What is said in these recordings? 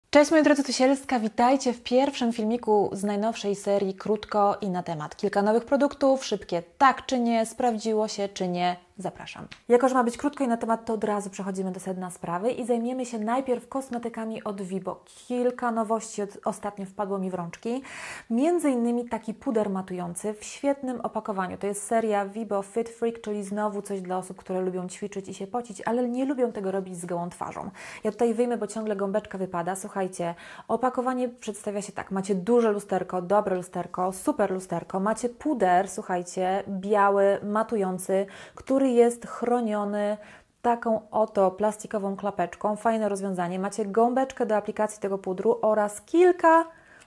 Cześć moi drodzy, tu Sielska, witajcie w pierwszym filmiku z najnowszej serii Krótko i na temat. Kilka nowych produktów, szybkie tak czy nie, sprawdziło się czy nie, zapraszam. Jako że ma być krótko i na temat, to od razu przechodzimy do sedna sprawy i zajmiemy się najpierw kosmetykami od Vibo. Kilka nowości ostatnio wpadło mi w rączki, między innymi taki puder matujący w świetnym opakowaniu. To jest seria Vibo Fit Freak, czyli znowu coś dla osób, które lubią ćwiczyć i się pocić, ale nie lubią tego robić z gołą twarzą. Ja tutaj wyjmę, bo ciągle gąbeczka wypada. Słuchajcie, opakowanie przedstawia się tak. Macie duże lusterko, dobre lusterko, super lusterko. Macie puder, słuchajcie, biały, matujący, który jest chroniony taką oto plastikową klapeczką. Fajne rozwiązanie. Macie gąbeczkę do aplikacji tego pudru oraz kilka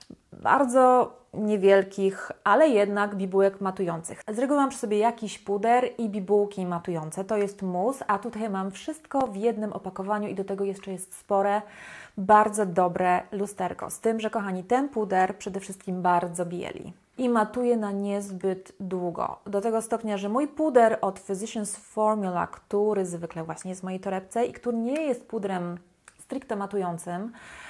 bardzo niewielkich, ale jednak bibułek matujących. Z reguły mam przy sobie jakiś puder i bibułki matujące. To jest mus, a tutaj mam wszystko w jednym opakowaniu i do tego jeszcze jest spore, bardzo dobre lusterko. Z tym, że kochani, ten puder przede wszystkim bardzo bieli i matuje na niezbyt długo. Do tego stopnia, że mój puder od Physicians Formula, który zwykle właśnie jest w mojej torebce i który nie jest pudrem stricte matującym,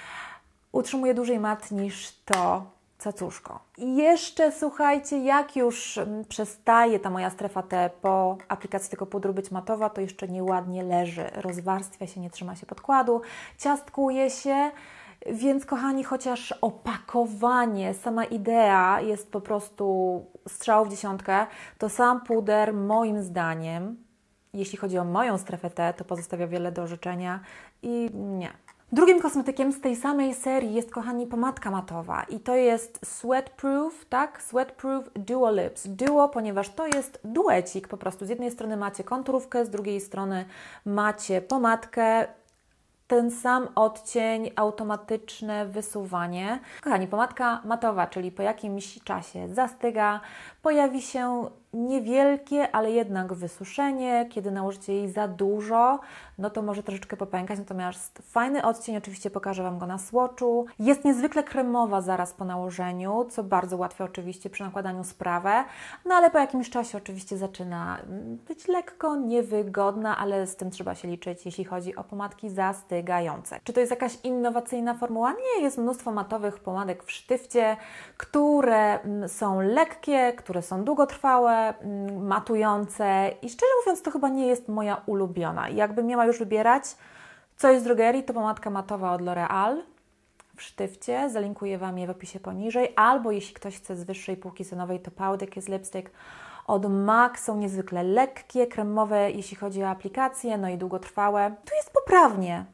utrzymuje dłużej mat niż to cacuszko. I jeszcze słuchajcie, jak już przestaje ta moja strefa T po aplikacji tego pudru być matowa, to jeszcze nieładnie leży, rozwarstwia się, nie trzyma się podkładu, ciastkuje się. Więc kochani, chociaż opakowanie, sama idea jest po prostu strzał w dziesiątkę, to sam puder moim zdaniem, jeśli chodzi o moją strefę T, to pozostawia wiele do życzenia i nie. Drugim kosmetykiem z tej samej serii jest, kochani, pomadka matowa i to jest Sweatproof, tak? Sweatproof Duo Lips. Duo, ponieważ to jest duecik po prostu. Z jednej strony macie konturówkę, z drugiej strony macie pomadkę, ten sam odcień, automatyczne wysuwanie. Kochani, pomadka matowa, czyli po jakimś czasie zastyga, pojawi się niewielkie, ale jednak wysuszenie. Kiedy nałożycie jej za dużo, no to może troszeczkę popękać, natomiast fajny odcień, oczywiście pokażę Wam go na swatchu. Jest niezwykle kremowa zaraz po nałożeniu, co bardzo ułatwia oczywiście przy nakładaniu sprawę, no ale po jakimś czasie oczywiście zaczyna być lekko niewygodna, ale z tym trzeba się liczyć, jeśli chodzi o pomadki zastygające. Czy to jest jakaś innowacyjna formuła? Nie, jest mnóstwo matowych pomadek w sztywcie, które są lekkie, które są długotrwałe, matujące i szczerze mówiąc to chyba nie jest moja ulubiona. Jakbym miała już wybierać coś z drogerii, to pomadka matowa od L'Oreal w sztywcie, zalinkuję Wam je w opisie poniżej, albo jeśli ktoś chce z wyższej półki cenowej, to Powder Kiss Lipstick od MAC, są niezwykle lekkie, kremowe jeśli chodzi o aplikacje, no i długotrwałe. Tu jest poprawnie.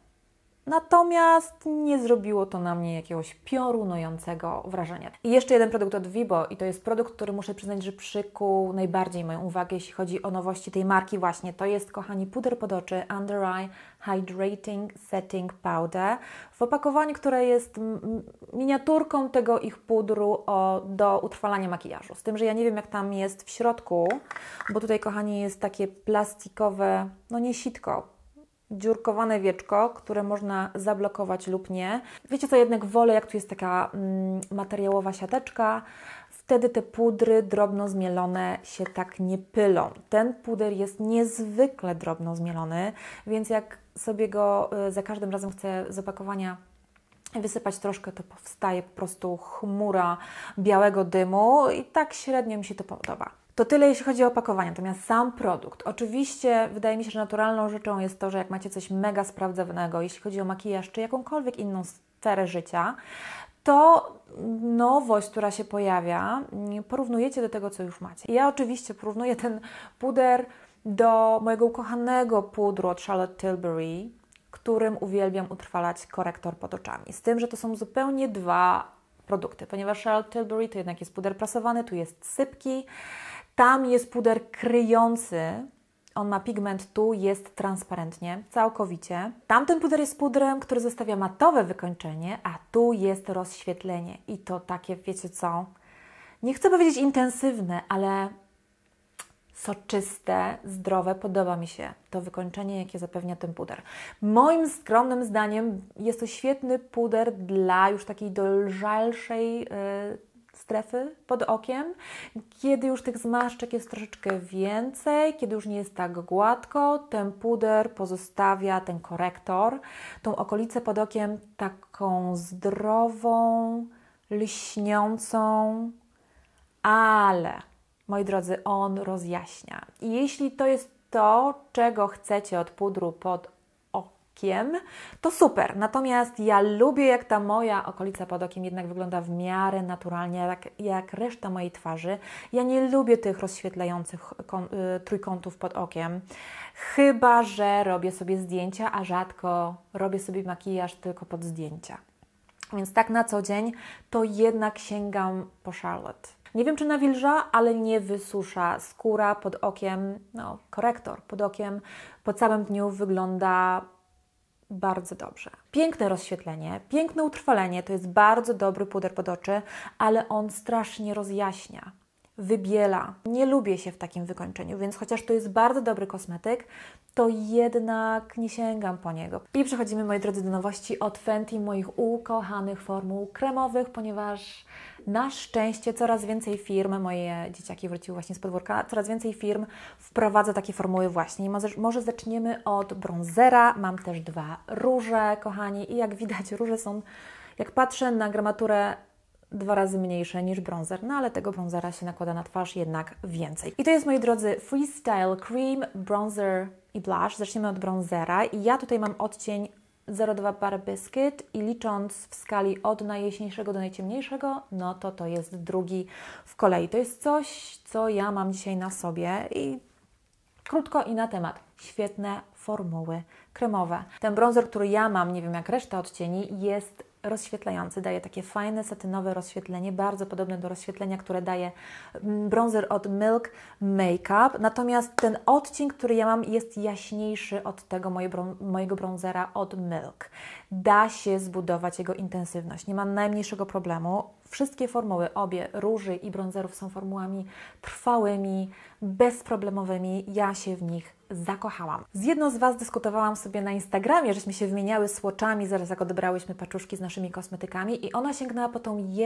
Natomiast nie zrobiło to na mnie jakiegoś piorunującego wrażenia. I jeszcze jeden produkt od Vibo i to jest produkt, który muszę przyznać, że przykuł najbardziej moją uwagę, jeśli chodzi o nowości tej marki właśnie. To jest, kochani, puder pod oczy Under Eye Hydrating Setting Powder w opakowaniu, które jest miniaturką tego ich pudru do utrwalania makijażu. Z tym, że ja nie wiem, jak tam jest w środku, bo tutaj, kochani, jest takie plastikowe, no nie sitko, dziurkowane wieczko, które można zablokować lub nie. Wiecie co, jednak wolę, jak tu jest taka materiałowa siateczka, wtedy te pudry drobno zmielone się tak nie pylą. Ten puder jest niezwykle drobno zmielony, więc jak sobie go za każdym razem chcę z opakowania wysypać troszkę, to powstaje po prostu chmura białego dymu i tak średnio mi się to podoba. To tyle, jeśli chodzi o opakowanie, natomiast sam produkt. Oczywiście wydaje mi się, że naturalną rzeczą jest to, że jak macie coś mega sprawdzonego, jeśli chodzi o makijaż czy jakąkolwiek inną sferę życia, to nowość, która się pojawia, porównujecie do tego, co już macie. Ja oczywiście porównuję ten puder do mojego ukochanego pudru od Charlotte Tilbury, którym uwielbiam utrwalać korektor pod oczami. Z tym, że to są zupełnie dwa produkty, ponieważ Charlotte Tilbury to jednak jest puder prasowany, tu jest sypki. Tam jest puder kryjący, on ma pigment, tu jest transparentnie, całkowicie. Tamten puder jest pudrem, który zostawia matowe wykończenie, a tu jest rozświetlenie. I to takie, wiecie co, nie chcę powiedzieć intensywne, ale soczyste, zdrowe. Podoba mi się to wykończenie, jakie zapewnia ten puder. Moim skromnym zdaniem jest to świetny puder dla już takiej dojrzalszej strefy pod okiem, kiedy już tych zmarszczek jest troszeczkę więcej, kiedy już nie jest tak gładko, ten puder pozostawia, ten korektor, tą okolicę pod okiem taką zdrową, lśniącą, ale, moi drodzy, on rozjaśnia. I jeśli to jest to, czego chcecie od pudru pod okiem, to super. Natomiast ja lubię, jak ta moja okolica pod okiem jednak wygląda w miarę naturalnie, jak reszta mojej twarzy. Ja nie lubię tych rozświetlających trójkątów pod okiem, chyba że robię sobie zdjęcia, a rzadko robię sobie makijaż tylko pod zdjęcia. Więc tak na co dzień to jednak sięgam po Charlotte. Nie wiem, czy nawilża, ale nie wysusza. Skóra pod okiem, korektor pod okiem po całym dniu wygląda bardzo dobrze. Piękne rozświetlenie, piękne utrwalenie, to jest bardzo dobry puder pod oczy, ale on strasznie rozjaśnia, wybiela. Nie lubię się w takim wykończeniu, więc chociaż to jest bardzo dobry kosmetyk, to jednak nie sięgam po niego. I przechodzimy, moi drodzy, do nowości od Fenty, moich ukochanych formuł kremowych, ponieważ na szczęście coraz więcej firm, moje dzieciaki wróciły właśnie z podwórka, coraz więcej firm wprowadza takie formuły właśnie. I może zaczniemy od bronzera. Mam też 2 róże, kochani, i jak widać, róże są, jak patrzę na gramaturę, 2 razy mniejsze niż bronzer, no ale tego bronzera się nakłada na twarz jednak więcej. I to jest, moi drodzy, Freestyle Cream, Bronzer i Blush. Zaczniemy od bronzera i ja tutaj mam odcień 02 Butter Biscuit i licząc w skali od najjaśniejszego do najciemniejszego, no to jest drugi w kolei. To jest coś, co ja mam dzisiaj na sobie i krótko i na temat. Świetne formuły kremowe. Ten bronzer, który ja mam, nie wiem jak reszta odcieni, jest rozświetlający, daje takie fajne, satynowe rozświetlenie, bardzo podobne do rozświetlenia, które daje bronzer od Milk Makeup. Natomiast ten odcień, który ja mam, jest jaśniejszy od tego mojego bronzera od Milk. Da się zbudować jego intensywność, nie ma najmniejszego problemu. Wszystkie formuły, obie róży i bronzerów są formułami trwałymi, bezproblemowymi. Ja się w nich zakochałam. Z jedną z Was dyskutowałam sobie na Instagramie, żeśmy się wymieniały swatchami, zaraz jak odebrałyśmy paczuszki z naszymi kosmetykami i ona sięgnęła po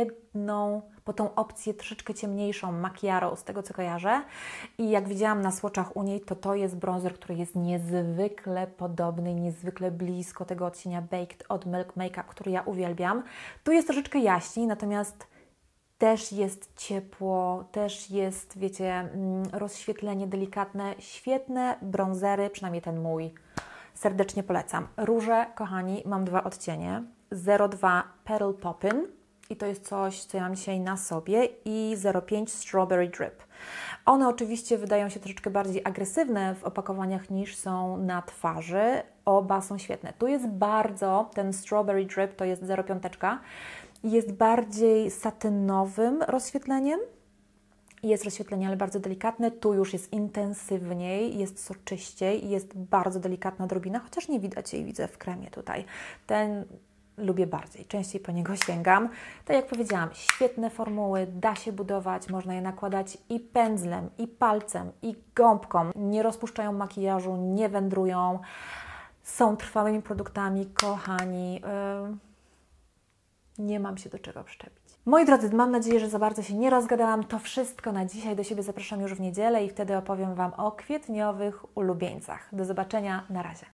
po tą opcję troszeczkę ciemniejszą, Macchiato, z tego co kojarzę. I jak widziałam na swatchach u niej, to jest bronzer, który jest niezwykle podobny, niezwykle blisko tego odcienia Baked od Milk Makeup, który ja uwielbiam. Tu jest troszeczkę jaśniej, natomiast też jest ciepło, też jest, wiecie, rozświetlenie delikatne, świetne bronzery, przynajmniej ten mój. Serdecznie polecam. Róże, kochani, mam 2 odcienie. 02 Petal Poppin' i to jest coś, co ja mam dzisiaj na sobie i 05 Strawberry Drip. One oczywiście wydają się troszeczkę bardziej agresywne w opakowaniach niż są na twarzy. Oba są świetne. Tu jest ten Strawberry Drip, to jest 05. Jest bardziej satynowym rozświetleniem. Jest rozświetlenie, ale bardzo delikatne. Tu już jest intensywniej, jest soczyściej i jest bardzo delikatna drobina, chociaż nie widać jej, widzę w kremie tutaj. Ten lubię bardziej, częściej po niego sięgam. Tak jak powiedziałam, świetne formuły, da się budować, można je nakładać i pędzlem, i palcem, i gąbką. Nie rozpuszczają makijażu, nie wędrują, są trwałymi produktami, kochani. Nie mam się do czego przyczepić. Moi drodzy, mam nadzieję, że za bardzo się nie rozgadałam. To wszystko na dzisiaj. Do siebie zapraszam już w niedzielę i wtedy opowiem Wam o kwietniowych ulubieńcach. Do zobaczenia. Na razie.